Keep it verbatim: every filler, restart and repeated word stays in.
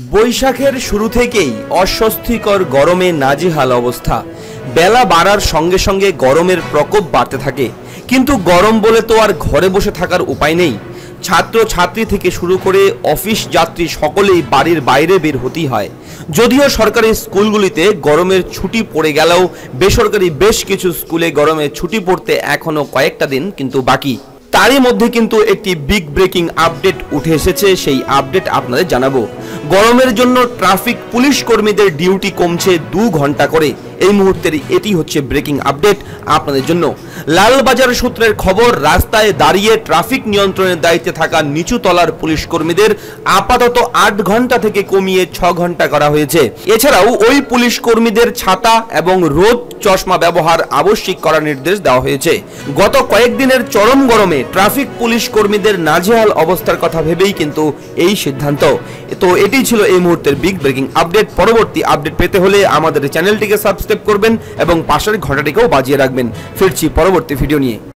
বৈশাখের শুরু থেকেই অস্বস্তিকর গরমে নাজেহাল অবস্থা। বেলা বাড়ার সঙ্গে সঙ্গে গরমের প্রকোপ বাড়তে থাকে, কিন্তু গরম বলে তো আর ঘরে বসে থাকার উপায় নেই। ছাত্র ছাত্রী থেকে শুরু করে অফিস যাত্রী সকলেই বাড়ির বাইরে বের হতেই হয়। যদিও সরকারি স্কুলগুলিতে গরমের ছুটি পড়ে গেলেও বেসরকারি বেশ কিছু স্কুলে গরমের ছুটি পড়তে এখনো কয়েকটা দিন কিন্তু বাকি। তারই মধ্যে কিন্তু একটি বিগ ব্রেকিং আপডেট উঠে এসেছে, সেই আপডেট আপনাদের জানাবো। গরমের জন্য ট্রাফিক পুলিশ কর্মীদের ডিউটি কমছে দু ঘন্টা করে। এই মুহূর্তের এটি হচ্ছে ব্রেকিং আপডেট আপনাদের জন্য। লালবাজার সূত্রের খবর, রাস্তায় দাঁড়িয়ে ট্রাফিক নিয়ন্ত্রণের দায়িত্বে থাকা নিচু তলার পুলিশ কর্মীদের আপাতত আট ঘন্টা থেকে কমিয়ে ছ ঘন্টা করা হয়েছে। এছাড়াও ওই পুলিশ কর্মীদের ছাতা এবং রোদ চশমা ব্যবহার আবশ্যিক করার নির্দেশ দেওয়া হয়েছে। গত কয়েকদিনের চরম গরমে ট্রাফিক পুলিশ কর্মীদের নাজেহাল অবস্থার কথা ভেবেই কিন্তু এই সিদ্ধান্ত। তো এটি ছিল এই মুহূর্তের বিগ ব্রেকিং আপডেট। পরবর্তী আপডেট পেতে হলে আমাদের চ্যানেলটিকে সাবস্ক্রাইব করবেন এবং পাশের ঘন্টাটিকেও বাজিয়ে রাখবেন। ফিরছি পরবর্তী ভিডিও নিয়ে।